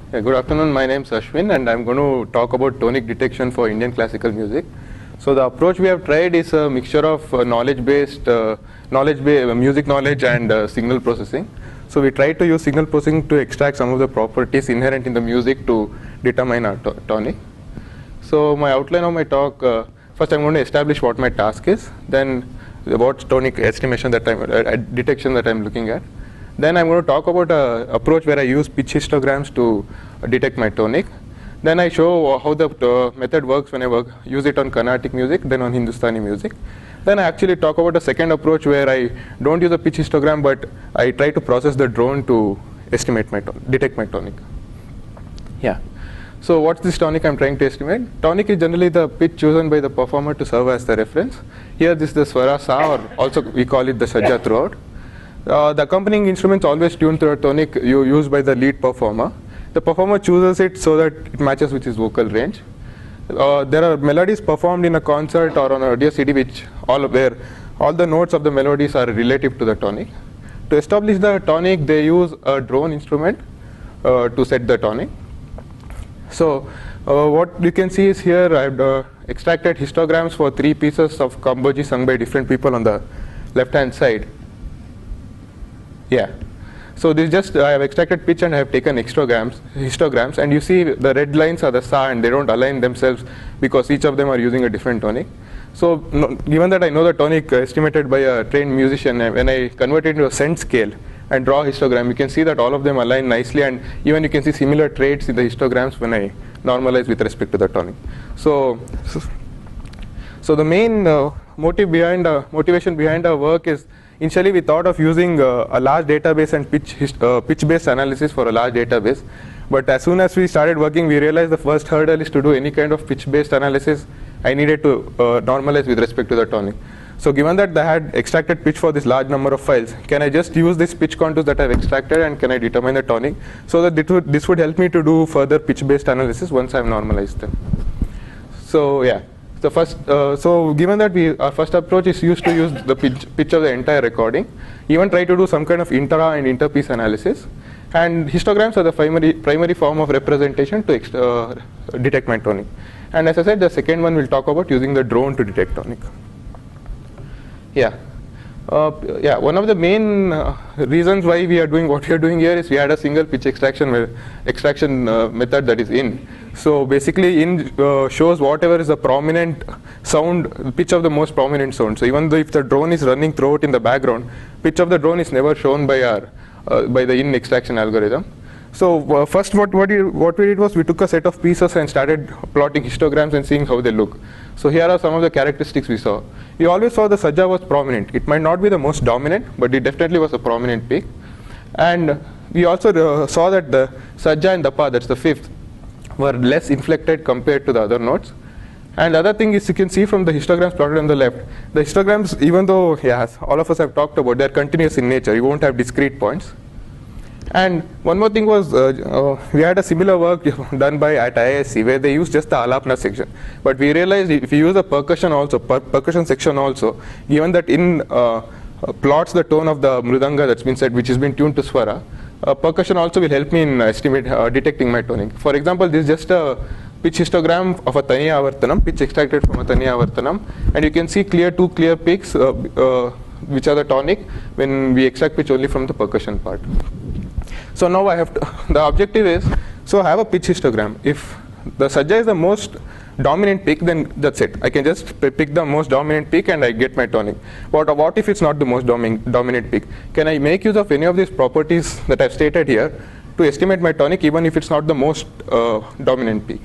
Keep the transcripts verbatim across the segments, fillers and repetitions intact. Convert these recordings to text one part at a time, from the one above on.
Yeah, good afternoon. My name is Ashwin, and I'm going to talk about tonic detection for Indian classical music. So the approach we have tried is a mixture of uh, knowledge-based, uh, knowledge-based uh, music knowledge and uh, signal processing. So we try to use signal processing to extract some of the properties inherent in the music to determine our to tonic. So my outline of my talk, uh, first I'm going to establish what my task is, then what tonic estimation that I'm, uh, detection that I'm looking at. Then I'm going to talk about an approach where I use pitch histograms to uh, detect my tonic. Then I show how the uh, method works when I work, use it on Carnatic music, then on Hindustani music. Then I actually talk about a second approach where I don't use a pitch histogram, but I try to process the drone to estimate my tonic, detect my tonic. Yeah. So what's this tonic I'm trying to estimate? Tonic is generally the pitch chosen by the performer to serve as the reference. Here this is the swara sa, or also we call it the sajja throughout. Uh, the accompanying instruments always tuned to a tonic you used by the lead performer. The performer chooses it so that it matches with his vocal range. Uh, there are melodies performed in a concert or on a audio C D which all where all the notes of the melodies are relative to the tonic. To establish the tonic, they use a drone instrument uh, to set the tonic. So uh, what you can see is here I've uh, extracted histograms for three pieces of Kamboji sung by different people on the left hand side. Yeah. So this just uh, I have extracted pitch and I have taken histograms, histograms, and you see the red lines are the sa and they don't align themselves because each of them are using a different tonic. So no, given that I know the tonic uh, estimated by a trained musician, uh, when I convert it into a cent scale and draw a histogram, you can see that all of them align nicely, and even you can see similar traits in the histograms when I normalize with respect to the tonic. So, so, so the main uh, motive behind uh, motivation behind our work is, initially we thought of using uh, a large database and pitch uh, pitch-based analysis for a large database. But as soon as we started working, we realized the first hurdle is to do any kind of pitch-based analysis. I needed to uh, normalize with respect to the tonic. So given that I had extracted pitch for this large number of files, can I just use this pitch contours that I've extracted and can I determine the tonic? So that this would, this would help me to do further pitch-based analysis once I've normalized them. So yeah. So first, uh, so given that we, our first approach is used to use the pitch, pitch of the entire recording, even try to do some kind of intra and interpiece analysis, and histograms are the primary primary form of representation to ex uh, detect my tonic. And as I said, the second one we'll talk about using the drone to detect tonic. Yeah. Uh, yeah, one of the main uh, reasons why we are doing what we are doing here is we had a single pitch extraction extraction uh, method that is in. So basically in uh, shows whatever is the prominent sound, pitch of the most prominent sound. So even though if the drone is running throughout in the background, pitch of the drone is never shown by our uh, by the in extraction algorithm. So uh, first what what, you, what we did was we took a set of pieces and started plotting histograms and seeing how they look. So here are some of the characteristics we saw. We always saw the sajja was prominent. It might not be the most dominant, but it definitely was a prominent peak. And we also uh, saw that the sajja and the pa, that's the fifth, were less inflected compared to the other notes. And the other thing is, you can see from the histograms plotted on the left, the histograms, even though yes, all of us have talked about, they're continuous in nature. You won't have discrete points. And one more thing was, uh, uh, we had a similar work done by at I I S C where they used just the alapna section. But we realized if you use a percussion also, per percussion section also, given that in uh, uh, plots the tone of the mridanga that's been said, which has been tuned to swara, uh, percussion also will help me in estimate uh, detecting my tonic. For example, this is just a pitch histogram of a taniya avartanam, pitch extracted from a taniya avartanam, and you can see clear two clear peaks, uh, uh, which are the tonic when we extract pitch only from the percussion part. So now I have to, the objective is, so I have a pitch histogram. If the sajja is the most dominant peak, then that's it. I can just pick the most dominant peak and I get my tonic. But what if it's not the most domin dominant peak? Can I make use of any of these properties that I've stated here to estimate my tonic even if it's not the most uh, dominant peak?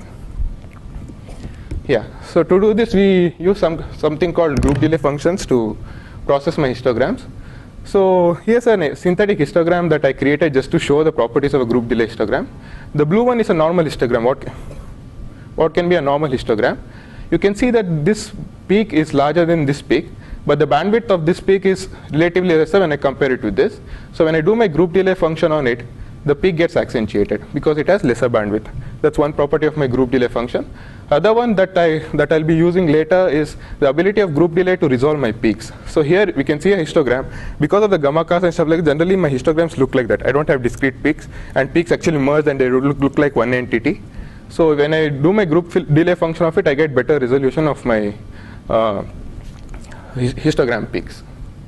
Yeah, so to do this we use some something called group delay functions to process my histograms. So here's a synthetic histogram that I created just to show the properties of a group delay histogram. The blue one is a normal histogram. What, what can be a normal histogram? You can see that this peak is larger than this peak, but the bandwidth of this peak is relatively lesser when I compare it with this. So when I do my group delay function on it, the peak gets accentuated because it has lesser bandwidth. That's one property of my group delay function. Other one that I that I'll be using later is the ability of group delay to resolve my peaks. So here we can see a histogram. Because of the gamma cast and stuff like that, generally my histograms look like that. I don't have discrete peaks, and peaks actually merge and they look, look like one entity. So when I do my group delay function of it, I get better resolution of my uh, histogram peaks.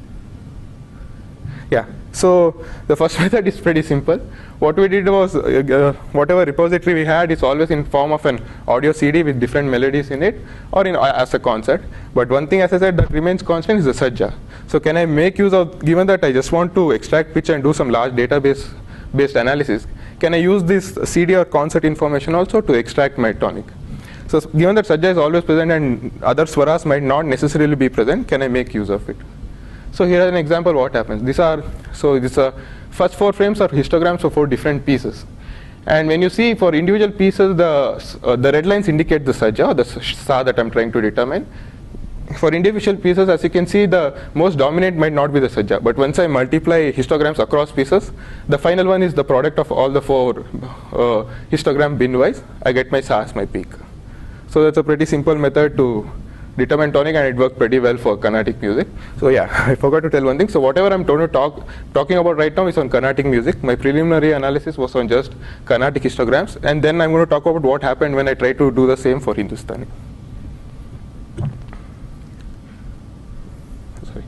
Yeah. So the first method is pretty simple. What we did was, uh, uh, whatever repository we had is always in form of an audio C D with different melodies in it, or in uh, as a concert. But one thing, as I said, that remains constant is the sajja. So can I make use of, given that I just want to extract pitch and do some large database based analysis, can I use this C D or concert information also to extract my tonic? So given that sajja is always present and other swaras might not necessarily be present, can I make use of it? So here is an example what happens. These are, so this uh, first four frames are histograms of four different pieces. And when you see for individual pieces, the, uh, the red lines indicate the sajja, or the sa that I'm trying to determine. For individual pieces, as you can see, the most dominant might not be the sajja. But once I multiply histograms across pieces, the final one is the product of all the four uh, histogram bin-wise. I get my sa as my peak. So that's a pretty simple method to determine tonic, and it worked pretty well for Carnatic music. So yeah, I forgot to tell one thing. So whatever I'm going to talk talking about right now is on Carnatic music. My preliminary analysis was on just Carnatic histograms, and then I'm going to talk about what happened when I tried to do the same for Hindustani. Sorry.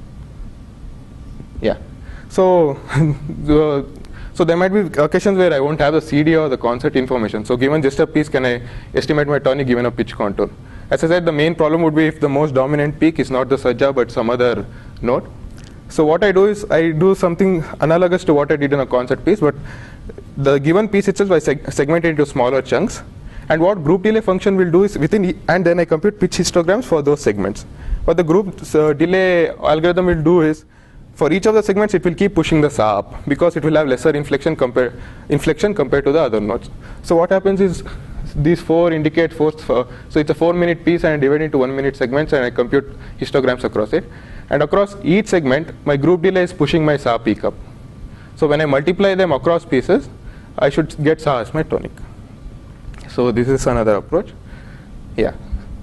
Yeah. So the So there might be occasions where I won't have the C D or the concert information. So given just a piece, can I estimate my tonic given a pitch contour? As I said, the main problem would be if the most dominant peak is not the sajja but some other note. So what I do is I do something analogous to what I did in a concert piece, but the given piece itself I seg segment it into smaller chunks. And what group delay function will do is within, e and then I compute pitch histograms for those segments. What the group uh, delay algorithm will do is, for each of the segments, it will keep pushing the sa up because it will have lesser inflection compared inflection compared to the other notes. So what happens is these four indicate four. Uh, so it's a four-minute piece, and I divide into one-minute segments, and I compute histograms across it. And across each segment, my group delay is pushing my sa peak up. So when I multiply them across pieces, I should get sa as my tonic. So this is another approach. Yeah.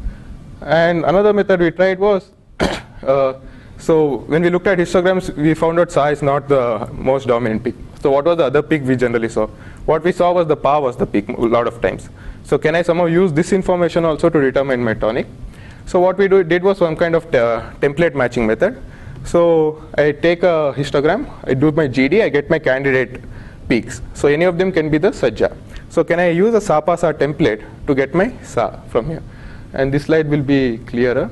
And another method we tried was. uh, So when we looked at histograms, we found out sa is not the most dominant peak. So what was the other peak we generally saw? What we saw was the pa was the peak a lot of times. So can I somehow use this information also to determine my tonic? So what we do, did was some kind of template matching method. So I take a histogram, I do my G D, I get my candidate peaks. So any of them can be the sajja. So can I use a sa pa sa template to get my sa from here? And this slide will be clearer.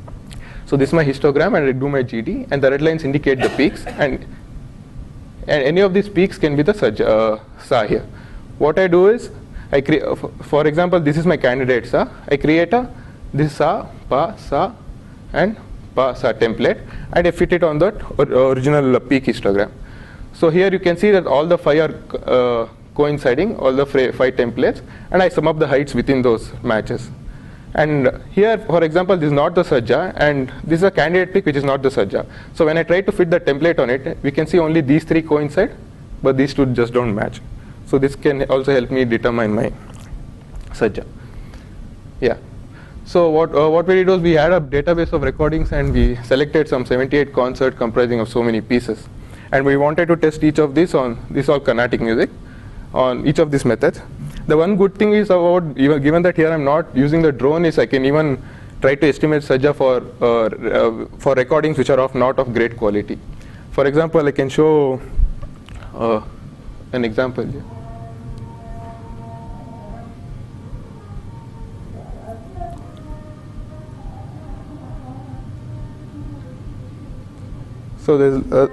So this is my histogram, and I do my G D, and the red lines indicate the peaks, and and any of these peaks can be the sajja, uh, sa here. What I do is, I create, uh, for example, this is my candidate sa. I create a this sa, pa, sa, and pa, sa template, and I fit it on that or original peak histogram. So here you can see that all the five are uh, coinciding, all the five templates, and I sum up the heights within those matches. And here, for example, this is not the sajja, and this is a candidate peak which is not the sajja. So when I try to fit the template on it, we can see only these three coincide, but these two just don't match. So this can also help me determine my sajja. Yeah. So what uh, what we did was we had a database of recordings, and we selected some seventy-eight concerts comprising of so many pieces, and we wanted to test each of these on this all Carnatic music on each of these methods. The one good thing is about, even given that here I'm not using the drone, is I can even try to estimate sajja for uh, uh, for recordings which are of not of great quality. For example, I can show uh, an example here. So there's uh,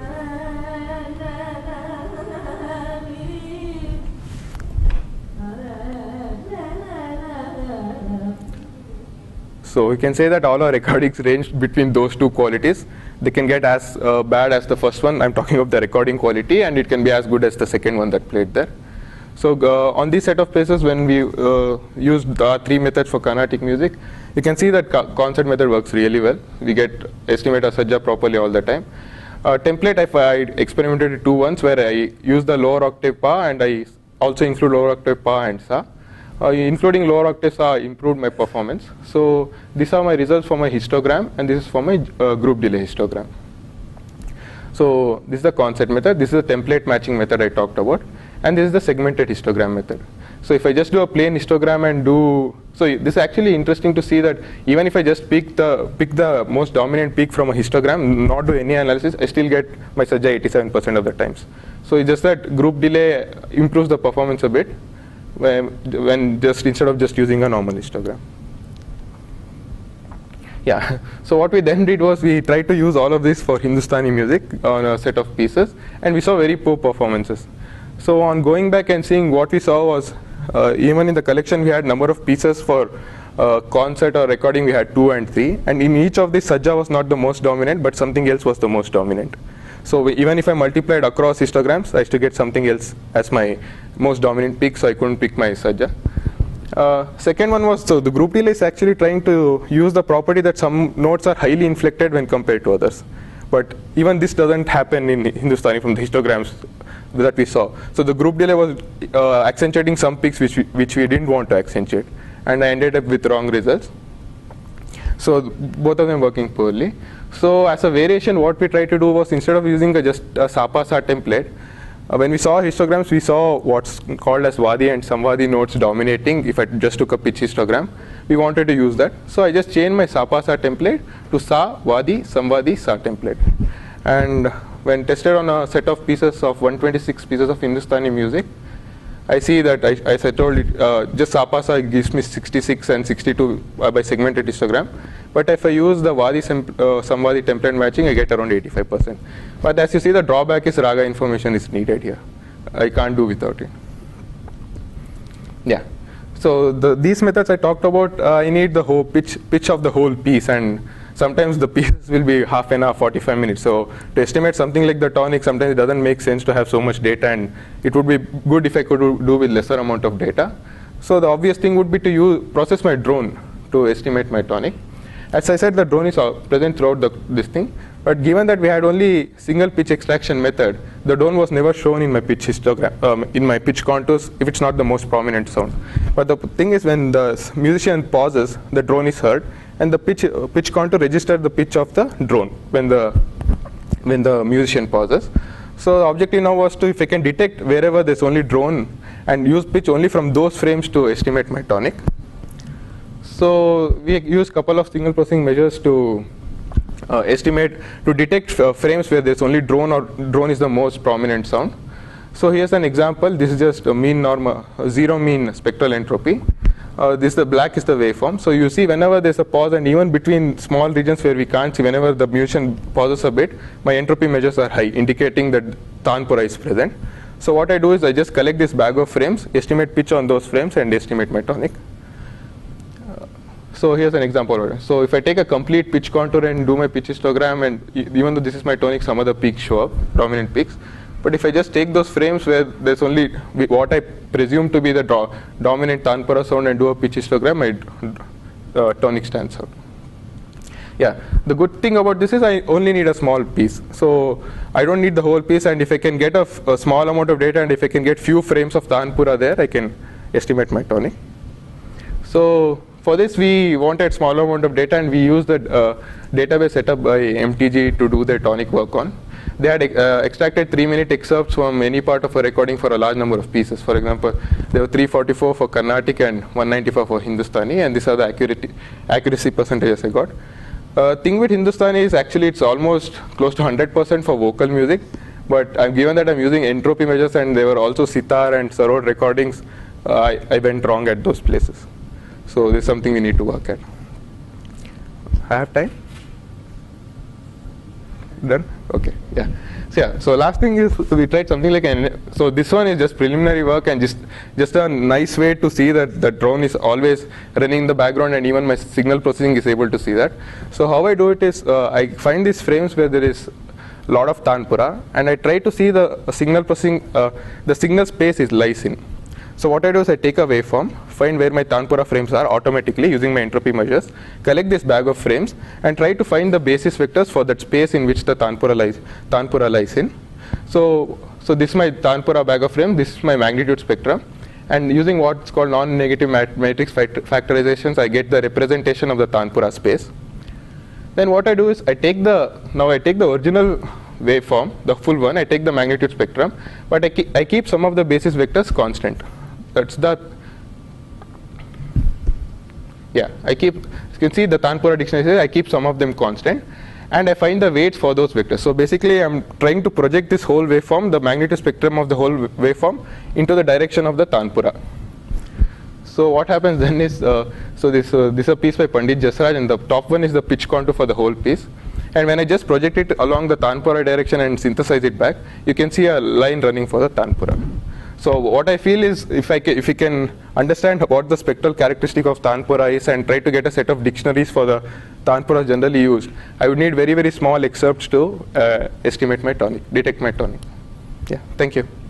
So we can say that all our recordings range between those two qualities. They can get as uh, bad as the first one. I'm talking of the recording quality, and it can be as good as the second one that played there. So uh, on this set of places, when we uh, used the three methods for Carnatic music, you can see that co concert method works really well. We get estimate of sajja properly all the time. Uh, template, I, I experimented it two once where I used the lower octave pa, and I also include lower octave pa and sa. uh, including lower octaves, uh, improved my performance. So these are my results for my histogram, and this is for my uh, group delay histogram. So this is the concept method. This is the template matching method I talked about, and this is the segmented histogram method. So if I just do a plain histogram and do, so this is actually interesting to see that even if I just pick the pick the most dominant peak from a histogram, not do any analysis, I still get my sajja eighty-seven percent of the times. So it's just that group delay improves the performance a bit when, when just instead of just using a normal histogram. Yeah, so what we then did was we tried to use all of this for Hindustani music on a set of pieces, and we saw very poor performances. So on going back and seeing, what we saw was, uh, even in the collection we had number of pieces for uh, concert or recording, we had two and three, and in each of these sajja was not the most dominant, but something else was the most dominant. So we, even if I multiplied across histograms, I used to get something else as my most dominant peak, so I couldn't pick my sajja. Uh, second one was, so the group delay is actually trying to use the property that some notes are highly inflected when compared to others. But even this doesn't happen in Hindustani from the histograms that we saw. So the group delay was uh, accentuating some peaks which we, which we didn't want to accentuate, and I ended up with wrong results. So both of them working poorly. So as a variation, what we tried to do was, instead of using a just a Sapasa template, Uh, when we saw histograms, we saw what's called as Vadi and Samvadi notes dominating. If I just took a pitch histogram, we wanted to use that. So I just changed my Sapasa template to Sa, Vadi, Samvadi, Sa template. And when tested on a set of pieces of one hundred twenty-six pieces of Hindustani music, I see that, I, as I told it, uh, just Sapasa gives me sixty-six and sixty-two uh, by segmented histogram. But if I use the Vadi uh, Samvadi template matching, I get around eighty-five percent. But as you see, the drawback is raga information is needed here. I can't do without it. Yeah. So the, these methods I talked about, uh, I need the whole pitch, pitch of the whole piece, and sometimes the pieces will be half an hour, forty-five minutes. So to estimate something like the tonic, sometimes it doesn't make sense to have so much data, and it would be good if I could do with lesser amount of data. So the obvious thing would be to use, process my drone to estimate my tonic. As I said, the drone is present throughout the, this thing, but given that we had only single pitch extraction method, the drone was never shown in my pitch histogram, um, in my pitch contours, if it's not the most prominent sound. But the thing is, when the musician pauses, the drone is heard, and the pitch uh, pitch contour registers the pitch of the drone when the when the musician pauses. So the objective now was to, if I can detect wherever there's only drone, and use pitch only from those frames to estimate my tonic. So we use couple of signal processing measures to uh, estimate, to detect uh, frames where there's only drone, or drone is the most prominent sound. So here's an example. This is just a mean normal, uh, zero mean spectral entropy. Uh, this the black is the waveform. So you see, whenever there's a pause, and even between small regions where we can't see, whenever the musician pauses a bit, my entropy measures are high, indicating that Tanpura is present. So what I do is I just collect this bag of frames, estimate pitch on those frames, and estimate my tonic. So here's an example. So if I take a complete pitch contour and do my pitch histogram, and even though this is my tonic, some other peaks show up, dominant peaks. But if I just take those frames where there's only what I presume to be the do dominant Tanpura sound and do a pitch histogram, my uh, tonic stands out. Yeah, the good thing about this is I only need a small piece. So I don't need the whole piece, and if I can get a, a small amount of data, and if I can get few frames of Tanpura there, I can estimate my tonic. So for this, we wanted small amount of data, and we used the uh, database set up by M T G to do their tonic work on. They had uh, extracted three minute excerpts from any part of a recording for a large number of pieces. For example, there were three forty-four for Carnatic and one ninety-four for Hindustani, and these are the accuracy, accuracy percentages I got. Uh, thing with Hindustani is actually it's almost close to one hundred percent for vocal music, but I'm given that I'm using entropy measures, and there were also sitar and sarod recordings, uh, I, I went wrong at those places. So this is something we need to work at. I have time? Done? Okay, yeah. So yeah, so last thing is we tried something like an, so this one is just preliminary work, and just just a nice way to see that the drone is always running in the background, and even my signal processing is able to see that. So how I do it is uh, I find these frames where there is a lot of Tanpura, and I try to see the uh, signal processing, uh, the signal space is lies in. So what I do is I take a waveform, find where my Tanpura frames are automatically using my entropy measures, collect this bag of frames, and try to find the basis vectors for that space in which the Tanpura lies, Tanpura lies in. So, so this is my Tanpura bag of frame, this is my magnitude spectrum, And using what's called non-negative mat matrix factorizations, I get the representation of the Tanpura space. Then what I do is I take the, now I take the original waveform, the full one, I take the magnitude spectrum, but I, keep, I keep some of the basis vectors constant. That's the, yeah, I keep, you can see the Tanpura dictionary says I keep some of them constant, and I find the weights for those vectors. So basically I'm trying to project this whole waveform, the magnitude spectrum of the whole waveform, into the direction of the Tanpura. So what happens then is, uh, so this, uh, this is a piece by Pandit Jasraj, and the top one is the pitch contour for the whole piece. And when I just project it along the Tanpura direction and synthesize it back, you can see a line running for the Tanpura. So what I feel is, if I if we can understand what the spectral characteristic of Tanpura is and try to get a set of dictionaries for the Tanpura generally used, I would need very very small excerpts to uh, estimate my tonic, detect my tonic. Yeah, thank you.